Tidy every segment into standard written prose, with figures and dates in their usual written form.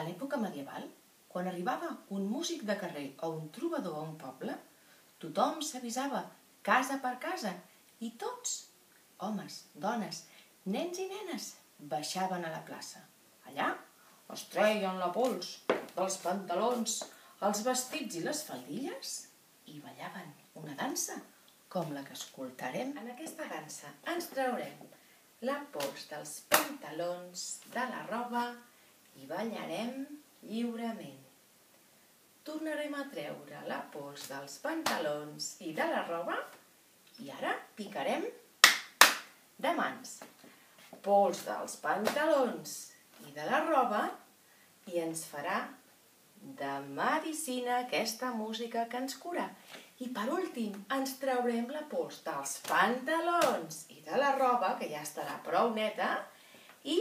A l'època medieval, quan arribava un músic de carrer o un trobador a un poble, tothom s'avisava casa per casa i tots, homes, dones, nens i nenes, baixaven a la plaça. Allà es treien la pols dels pantalons, els vestits i les faldilles i ballaven una dansa com la que escoltarem. En aquesta dansa ens traurem la pols dels pantalons, de la roba i ballarem lliurement. Tornarem a treure la pols dels pantalons i de la roba i ara picarem de mans. Pols dels pantalons i de la roba i ens farà de medicina aquesta música que ens cura. I per últim ens traurem la pols dels pantalons i de la roba, que ja estarà prou neta, i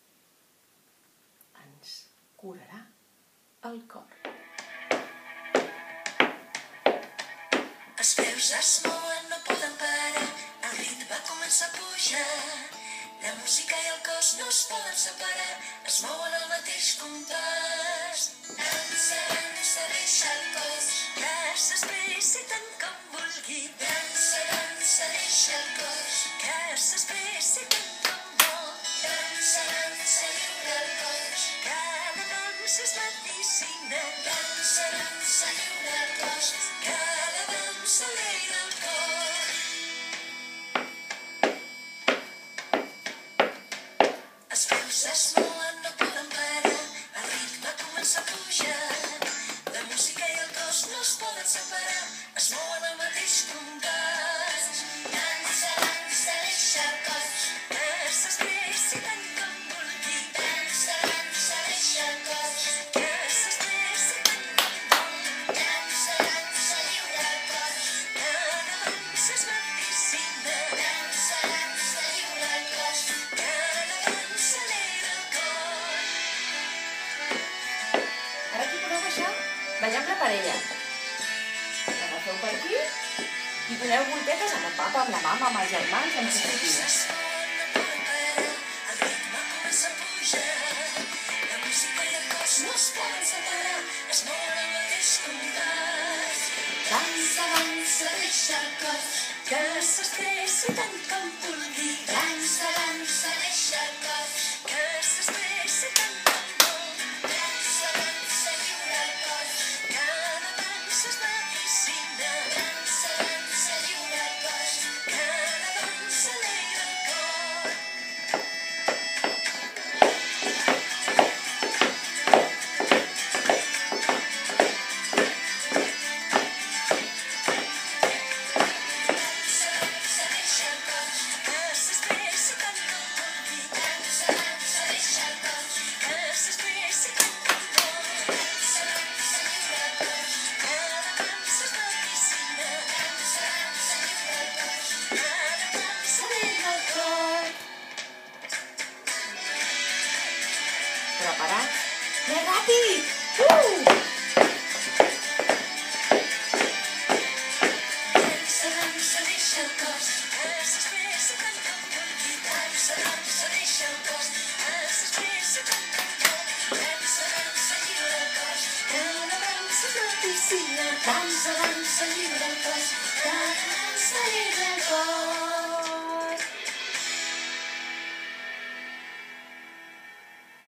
ens curarà el cor. Els peus es mouen, no poden parar, el ritme comença a pujar. La música i el cos no es poden separar, es mouen al mateix compàs. Dansa, dansa, deixa el cos que s'expressi tant com vulgui. Dansa, dansa, deixa el cos que s'expressi tant com vol. Dansa, dansa, lliure el cos, cada dansa és medicina. Dansa, dansa, lliure el cos, cada dansa alegra el cor. Els peus es mouen, no poden parar, el ritme comença a pujar. La música i el cos no es poden separar, es mouen al mateix compàs. Dansa, dansa, deixa el cos que s'expressi tant com vulgui. Dansa, dansa, deixa el cos que s'expressi tant com vol. Dansa, dansa, lliure el cos, cada dansa és medicina. Dansa, dansa, lliure el cos, cada dansa alegra el cor. Ara aquí podeu baixar ballant la parella. Agafeu per aquí i doneu voltetes amb el papa, amb la mama, amb els germans, amb qui sigui. Es mouen, no poden parar, el ritme comença a pujar. La música i el cos no es poden separar, es mouen al mateix compàs. Dansa, dansa, deixa el cos que s'expressi tant com vulgui. Dansa, dansa, deixa el cos que s'expressi tant com vol. Dansa, dansa, lliure el cos, cada dansa és medicina. Dansa, dansa, lliure el cos, cada dansa alegra el cor. Dansa, dansa, deixa el cos que s'expressi tant com vulgui. Dansa, dansa, deixa el cos que s'expressi tant com vol. Dansa, dansa, lliure el cos, cada dansa és medicina. Dansa, dansa, lliure el cos, cada dansa alegra el cor. Preparats? Més ràpid! Dansa, dansa, deixa el cos que s'expressi tant com vulgui. Dansa, dansa, deixa el cos que s'expressi tant com vol. Dansa, dansa, lliure el cos, cada dansa és medicina. Dansa, dansa, lliure el cos, cada dansa alegra el cor.